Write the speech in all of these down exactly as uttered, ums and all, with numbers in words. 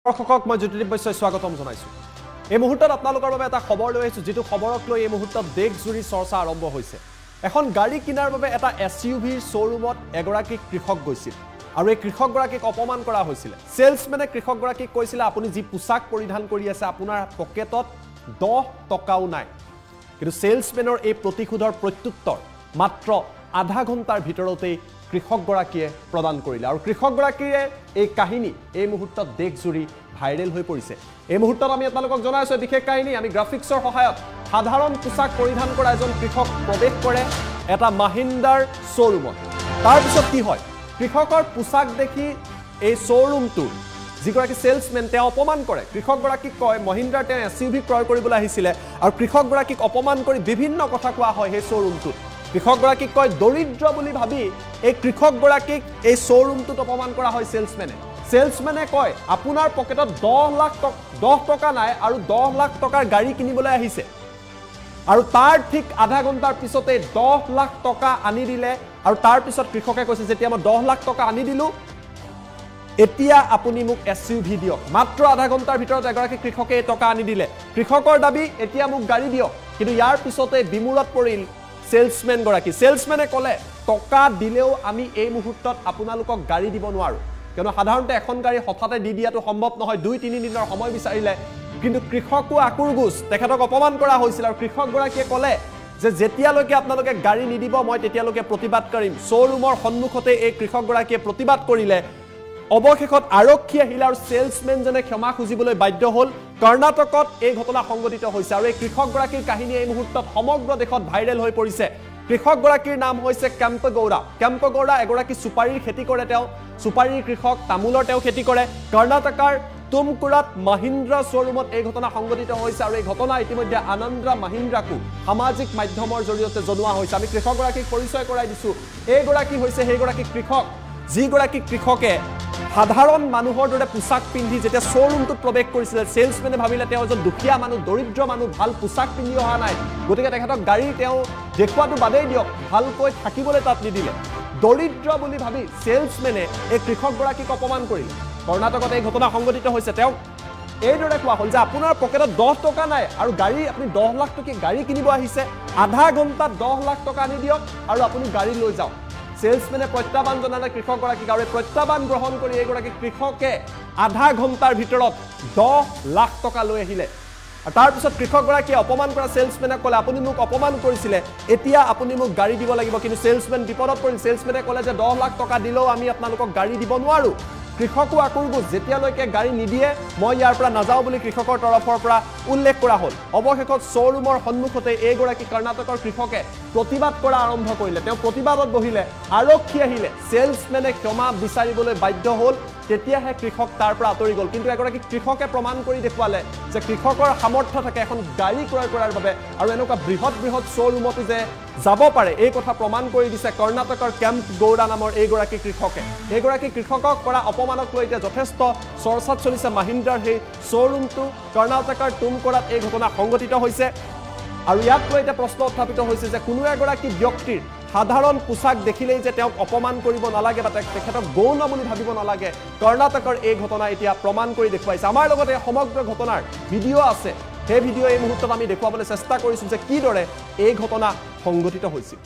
দৰ্শকক মই জ্যোতিদীপ বৈশ্যই স্বাগতম জনাইছো। এই মুহূৰ্তত আপোনালোকৰ বাবে এটা খবৰ লৈ আহিছো, যেটো খবৰক লৈ এই মুহূৰ্তত দেশজুৰি চৰ্চা আৰম্ভ হৈছে। এখন গাড়ী কিনাৰ বাবে এটা এছইউভিৰ শ্বৰুমত এগৰাকী কৃষক গৈছিল আৰু এই কৃষকগৰাকীক অপমান কৰা হৈছিল। সেলছমেনে কৃষকগৰাকীক কৈছিল আপুনি যি পোছাক পৰিধান কৰি আছে আপোনাৰ পকেটত দহ টকাও নাই। কিন্তু সেলছমেনৰ এই প্ৰতিশোধৰ প্ৰত্যুত্তৰ মাত্ৰ আধা ঘণ্টাৰ ভিতৰতেই কৃষকগৰাকীয়ে প্ৰদান কৰিলে আৰু কৃষকগৰাকীয়ে এই কাহিনী এই মুহূৰ্তত দেশজুৰি ভাইৰেল হৈ পৰিছে। এই মুহূৰ্তত আমি আপোনালোকক জনাইছো বিশেষ কাহিনী। আমি গ্ৰাফিক্সৰ সহায়ত সাধাৰণ পোছাক পৰিধান কৰা এজন কৃষক প্ৰৱেশ কৰে এটা মাহিন্দ্ৰাৰ শ্বৰুমত। তাৰ পিছত কি হয়, কৃষকৰ পোছাক দেখি এই শ্বৰুমটো যিগৰাকী সেলছমেন তেওঁ অপমান কৰে। কৃষকগৰাকীক কয় মহিন্দ্ৰাৰ তেওঁ এছইউভি ক্ৰয় কৰিবলৈ আহিছিলে আৰু কৃষকগৰাকীক অপমান কৰি বিভিন্ন কথা কোৱা হয় সেই শ্বৰুমটোত। কৃষকগৰাকীক কয় দৰিদ্ৰ বুলি ভাবি এই কৃষকগৰাকীক এই শ্বৰুমটোত অপমান কৰা হয় সেলছমেনে। সেলছমেনে কয় আপোনাৰ পকেটত দহ লাখ দহ টকা নাই আৰু দহ লাখ টকাৰ গাড়ী কিনিবলৈ আহিছে আৰু তাৰ ঠিক আধা ঘণ্টাৰ পিছতে দহ লাখ টকা আনি দিলে আৰু তাৰ পিছত কৃষকে কৈছে যেতিয়া মই দহ লাখ টকা আনি দিলো এতিয়া আপুনি মোক এছইউভি দিয়ক। মাত্ৰ আধা ঘণ্টাৰ ভিতৰত এগৰাকী কৃষকে এই টকা আনি দিলে। কৃষকৰ দাবী এতিয়া মোক গাড়ী দিয়ক, কিন্তু ইয়াৰ পিছতে বিমূৰত পৰিল সেলছমেন গৰাকী। সেলছমেনে ক'লে টকা দিলেও আমি এই মুহূৰ্তত আপোনালোকক গাড়ী দিব নোৱাৰো, কিয়নো সাধাৰণতে এখন গাড়ী হঠাতে দি দিয়াটো সম্ভৱ নহয়, দুই তিনি দিনৰ সময় বিচাৰিলে। কিন্তু কৃষকো আকুৰগুজ, তেখেতক অপমান কৰা হৈছিল আৰু কৃষকগৰাকীয়ে ক'লে যে যেতিয়ালৈকে আপোনালোকে গাড়ী নিদিব মই তেতিয়ালৈকে প্ৰতিবাদ কৰিম। শ্বৰুমৰ সন্মুখতে এই কৃষকগৰাকীয়ে প্ৰতিবাদ কৰিলে। অৱশেষত আৰক্ষী আহিলে আৰু সেলছমেনজনে ক্ষমা খুজিবলৈ বাধ্য হ'ল। কৰ্ণাটকত এই ঘটনা সংঘটিত হৈছে আৰু এই কৃষকগৰাকীৰ কাহিনী এই মুহূৰ্তত সমগ্ৰ দেশত ভাইৰেল হৈ পৰিছে। কৃষকগৰাকীৰ নাম হৈছে কেম্পেগৌড়া। কেম্পেগৌড়া এগৰাকী চুপাৰীৰ খেতি কৰে, তেওঁ চুপাৰীৰ কৃষক, তামোলৰ তেওঁ খেতি কৰে। কৰ্ণাটকৰ তুমকুৰাত মাহিন্দ্ৰা শ্বৰুমত এই ঘটনা সংঘটিত হৈছে আৰু এই ঘটনা ইতিমধ্যে আনন্দ্ৰা মাহিন্দ্ৰাকো সামাজিক মাধ্যমৰ জৰিয়তে জনোৱা হৈছে। আমি কৃষকগৰাকীক পৰিচয় কৰাই দিছো। এইগৰাকী হৈছে সেইগৰাকী কৃষক যিগৰাকী কৃষকে সাধাৰণ মানুহৰ দৰে পোছাক পিন্ধি যেতিয়া শ্বৰুমটোত প্ৰৱেশ কৰিছিলে। সেলছমেনে ভাবিলে তেওঁ এজন দুখীয়া মানুহ, দৰিদ্ৰ মানুহ, ভাল পোছাক পিন্ধি অহা নাই, গতিকে তেখেতক গাড়ী তেওঁ দেখুৱাটো বাদেই দিয়ক, ভালকৈ থাকিবলৈ তাত নিদিলে। দৰিদ্ৰ বুলি ভাবি সেলছমেনে এই কৃষকগৰাকীক অপমান কৰিলে। কৰ্ণাটকত এই ঘটনা সংঘটিত হৈছে। তেওঁক এইদৰে কোৱা হ'ল যে আপোনাৰ পকেটত দহ টকা নাই আৰু গাড়ী আপুনি দহ লাখ টকীয়া গাড়ী কিনিব আহিছে, আধা ঘণ্টাত দহ লাখ টকা আনি দিয়ক আৰু আপুনি গাড়ী লৈ যাওক। সেলছমেনে প্ৰত্যাহ্বান জনালে কৃষকগৰাকীক আৰু এই প্ৰত্যাহ্বান গ্ৰহণ কৰি এইগৰাকী কৃষকে আধা ঘণ্টাৰ ভিতৰত দহ লাখ টকা লৈ আহিলে। আৰু তাৰপিছত কৃষকগৰাকীয়ে অপমান কৰা সেলছমেনক ক'লে আপুনি মোক অপমান কৰিছিলে, এতিয়া আপুনি মোক গাড়ী দিব লাগিব। কিন্তু সেলছমেন বিপদত পৰিল। সেলছমেনে ক'লে যে দহ লাখ টকা দিলেও আমি আপোনালোকক গাড়ী দিব নোৱাৰো। কৃষকো আকুৰগুজ, যেতিয়ালৈকে গাড়ী নিদিয়ে মই ইয়াৰ পৰা নাযাওঁ বুলি কৃষকৰ তৰফৰ পৰা উল্লেখ কৰা হ'ল। অৱশেষত শ্বৰুমৰ সন্মুখতে এইগৰাকী কৰ্ণাটকৰ কৃষকে প্ৰতিবাদ কৰা আৰম্ভ কৰিলে। তেওঁ প্ৰতিবাদত বহিলে, আৰক্ষী আহিলে, সেলছমেনে ক্ষমা বিচাৰিবলৈ বাধ্য হ'ল। তেতিয়াহে কৃষক তাৰ পৰা আঁতৰি গ'ল। কিন্তু এগৰাকী কৃষকে প্ৰমাণ কৰি দেখুৱালে যে কৃষকৰ সামৰ্থ্য থাকে এখন গাড়ী ক্ৰয় কৰাৰ বাবে আৰু এনেকুৱা বৃহৎ বৃহৎ শ্বৰুমতো যে যাব পাৰে এই কথা প্ৰমাণ কৰি দিছে কৰ্ণাটকৰ কেম্পেগৌড়া নামৰ এইগৰাকী কৃষকে। এইগৰাকী কৃষকক কৰা অপমানক লৈ এতিয়া যথেষ্ট চৰ্চাত চলিছে মাহিন্দ্ৰাৰ সেই শ্বৰুমটো। কৰ্ণাটকৰ তুমকুৰাত এই ঘটনা সংঘটিত হৈছে আৰু ইয়াক লৈ এতিয়া প্ৰশ্ন উত্থাপিত হৈছে যে কোনো এগৰাকী ব্যক্তিৰ সাধাৰণ পোছাক দেখিলেই যে তেওঁক অপমান কৰিব নালাগে বা তেখেতক গৌণ বুলি ভাবিব নালাগে। কৰ্ণাটকৰ এই ঘটনা এতিয়া প্ৰমাণ কৰি দেখুৱাইছে। আমাৰ লগতে সমগ্ৰ ঘটনাৰ ভিডিঅ' আছে, সেই ভিডিঅ' এই মুহূৰ্তত আমি দেখুৱাবলৈ চেষ্টা কৰিছোঁ যে কিদৰে এই ঘটনা সংঘটিত হৈছিল।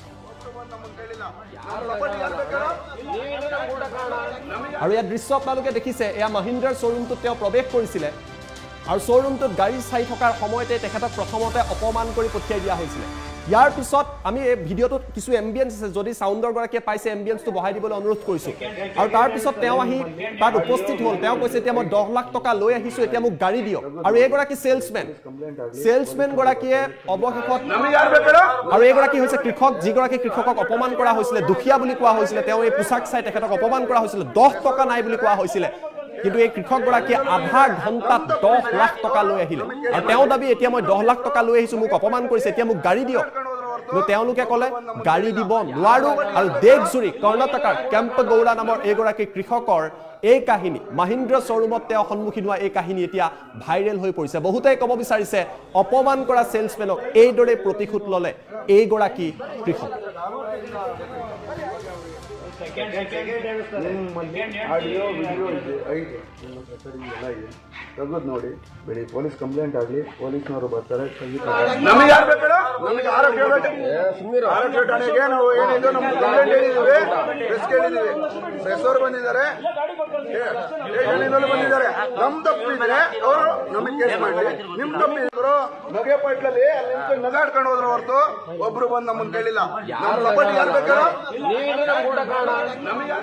আৰু ইয়াত দৃশ্য আপোনালোকে দেখিছে, এয়া মাহিন্দ্ৰাৰ শ্বৰুমটোত তেওঁ প্ৰৱেশ কৰিছিলে আৰু শ্বৰুমটোত গাড়ী চাই থকাৰ সময়তে তেখেতক প্ৰথমতে অপমান কৰি পঠিয়াই দিয়া হৈছিলে। ইয়াৰ পিছত আমি এই ভিডিঅ'টোত কিছু এম্বিয়েন্স আছে, যদি চাউণ্ডৰ গৰাকীয়ে পাইছে এম্বিয়েন্সটো বঢ়াই দিবলৈ অনুৰোধ কৰিছোঁ। আৰু তাৰপিছত তেওঁ আহি তাত উপস্থিত হ'ল। তেওঁ কৈছে এতিয়া মই দহ লাখ টকা লৈ আহিছোঁ, এতিয়া মোক গাড়ী দিয়ক। আৰু এইগৰাকী সেলছমেন সেলছমেন গৰাকীয়ে অৱশেষত আৰু এইগৰাকী হৈছে কৃষক যিগৰাকী কৃষকক অপমান কৰা হৈছিলে, দুখীয়া বুলি কোৱা হৈছিলে। তেওঁ এই পোছাক চাই তেখেতক অপমান কৰা হৈছিলে, দহ টকা নাই বুলি কোৱা হৈছিলে। কিন্তু এই কৃষকগৰাকীয়ে আধা ঘণ্টাত দহ লাখ টকা লৈ আহিলে আৰু তেওঁ দাবী এতিয়া মই দহ লাখ টকা লৈ আহিছোঁ, মোক অপমান কৰিছে, এতিয়া মোক গাড়ী দিয়ক। কিন্তু তেওঁলোকে ক'লে গাড়ী দিব নোৱাৰো। আৰু দেশজুৰি কৰ্ণাটকৰ কেম্পেগৌড়া নামৰ এইগৰাকী কৃষকৰ এই কাহিনী, মাহিন্দ্ৰা শ্বৰুমত তেওঁ সন্মুখীন হোৱা এই কাহিনী এতিয়া ভাইৰেল হৈ পৰিছে। বহুতেই ক'ব বিচাৰিছে অপমান কৰা সেলছমেনক এইদৰে প্ৰতিশোধ ল'লে এইগৰাকী কৃষক। ಆಡಿಯೋ ವಿಡಿಯೋ ಇದೆ ಐತೆ ನಿಮ್ಮ ಕಚೇರಿ ಎಲ್ಲ ಇದೆ ತೆಗೆದು ನೋಡಿ ಬೆಳಿ ಪೊಲೀಸ್ ಕಂಪ್ಲೇಂಟ್ ಆಗಲಿ ಪೊಲೀಸ್ನವರು ಬರ್ತಾರೆ ನಮಗೆ ಯಾರು ಬೇಕಾ ನಮಗೆ ಆರೋಗ್ಯ ಆರೋಗ್ಯ ಠಾಣೆಗೆ ನಾವು ಏನಿದೆ ನಮ್ಮ ಕಂಪ್ಲೇಂಟ್ ಹೇಳಿದ್ದೀವಿ ಪ್ರೆಸ್ ಕೇಳಿದ್ದೀವಿ ಪ್ರೆಸ್ ಅವರು ಬಂದಿದ್ದಾರೆ ಬಂದಿದ್ದಾರೆ ನಮ್ ತಪ್ಪಿದ್ರೆ ಅವರು ನಮಗೆ ಕೇಸ್ ಮಾಡಿ ನಿಮ್ ತಪ್ಪಿದ್ರು ನಗೆ ಪಟ್ಲಲ್ಲಿ ಅಲ್ಲಿ ನಗಾಡ್ಕೊಂಡು ಹೋದ್ರು ಹೊರತು ಒಬ್ರು ಬಂದು ನಮ್ಮನ್ನು ಕೇಳಿಲ್ಲ ನಮ್ಮ ಯಾರು ಬೇಕಾ ನಮಗೆ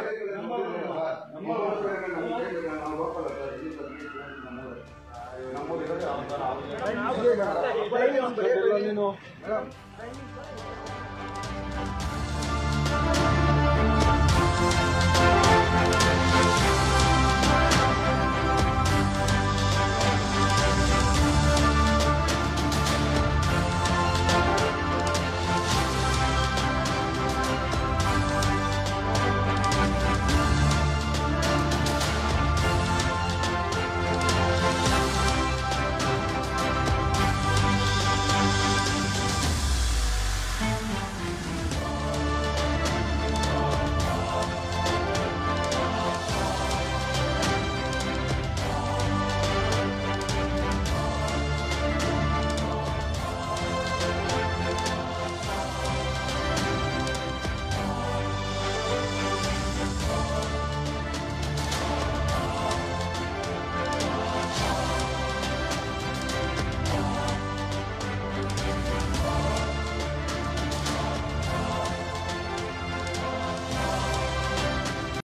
ನೀನು